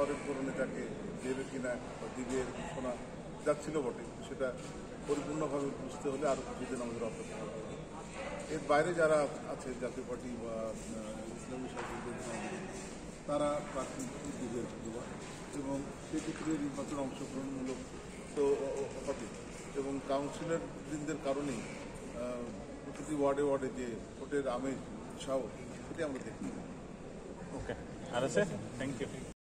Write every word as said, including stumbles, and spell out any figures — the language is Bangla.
পরের কোনো নেতাকে দেবে কিনা বা দিবে শোনা যাচ্ছিল বটে, সেটা পরিপূর্ণভাবে বুঝতে হলে আরও কিছুদিন আমাদের অপেক্ষা করতে হবে। এর বাইরে যারা আছে জাতীয় পার্টি বা ইসলামী শাসক তারা প্রার্থী দিবে দেওয়া এবং সেক্ষেত্রে নির্বাচন অংশগ্রহণমূলক তো হবে এবং কাউন্সিলর বৃন্দের কারণেই প্রতিটি ওয়ার্ডে ওয়ার্ডে যে ভোটের আমেজ উৎসাহ সেটি আমরা দেখি। ওকে, আর আছে, থ্যাংক ইউ।